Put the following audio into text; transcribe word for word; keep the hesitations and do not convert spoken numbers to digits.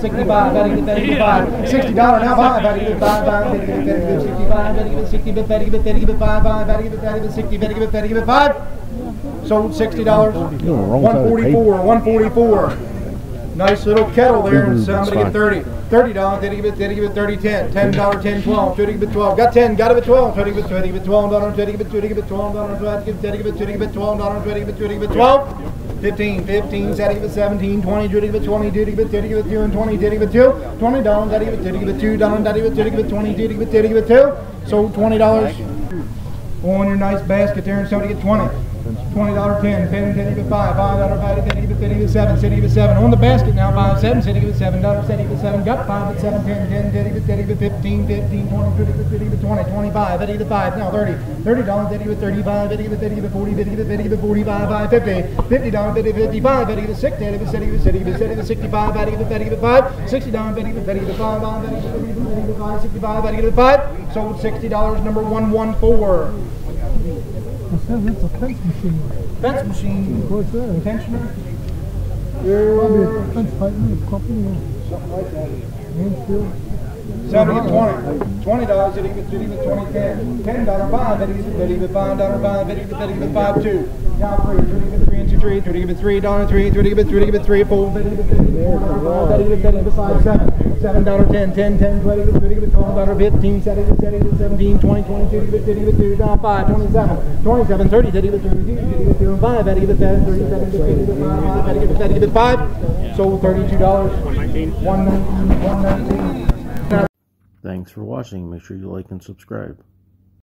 sixty-five, Betty give Betty give five, sixty dollars now five, Betty give five, five, Betty give Betty give sixty-five, Betty give sixty, Betty give Betty give five, five, Betty give Betty give sixty, Betty give Betty give five. Sold sixty dollars. one forty-four, one forty-four. Nice little kettle there, and somebody get thirty. thirty dollars, did he give it, did he give it thirty, ten. ten dollars, ten, twelve, did he give it twelve. Got ten, got it twelve, did he give it, did he give it twelve dollars, did he give it, did he give it twelve dollars, did he give it, did he give it twelve dollars, did he give it, did he give it twelve. fifteen, fifteen, did he give it seventeen, twenty, did he give it twenty, did he give it, did he give it two, and twenty, did he give it two. twenty dollars, did he give it, did he give it two dollars, did he give it, did he give it twenty, did he give it, did he give it two. Sold twenty dollars. On your nice basket there, and somebody get twenty. twenty dollars, ten, ten, ten, give it five, five dollars, five, ten, give it, ten, give it seven, ten, give it seven. On the basket now, five, seven, ten, give it seven dollars, ten, give it seven, got five, at seven, ten, ten, ten, give it, ten, give it fifteen, fifteen, twenty, twenty, twenty, give it twenty, twenty-five, ten, give it five, now thirty, thirty dollars, ten, give it thirty-five, ten, give it, ten, give it forty, ten, give it, ten, give it forty-five, five, fifty, fifty dollars, ten, fifty-five, ten, give it six, ten, give it, ten, give it, ten, give it, ten, give it sixty-five, ten, give it, ten, give it five, sixty dollars, ten, give it, ten, give it five, ten, give it, ten, give it five, sixty-five, ten, give it five. Sold sixty dollars, number one one four. That's a fence machine. Fence machine. What's that? Tensioner? Probably a fence pipe, a company. Something like that. Mansfield. seventy and twenty. twenty dollars, did he give it, did he give it twenty, ten. ten dollars, five, did he give it, did he give it five dollars, five, did he give it, did he give it five, two. Now three, did he give it three and two, three, did he give it three dollars, three, did he give it, did he give it three, four, did he give it, did he give it four dollars, did he give it, did he give it five, seven. seven dollars, ten, ten, ten, twenty, did he give it twelve dollars, fifteen, did he give it, seventeen, twenty, twenty-two, did he give it, did he give it two dollars, five, twenty-seven, twenty-seven, thirty, did he give it thirty-two, did he give it two and five, did he give it ten, thirty-seven, did he give it five, five, did he give it, did he give it five. Sold thirty-two dollars. one nineteen. one nineteen. Thanks for watching. Make sure you like and subscribe.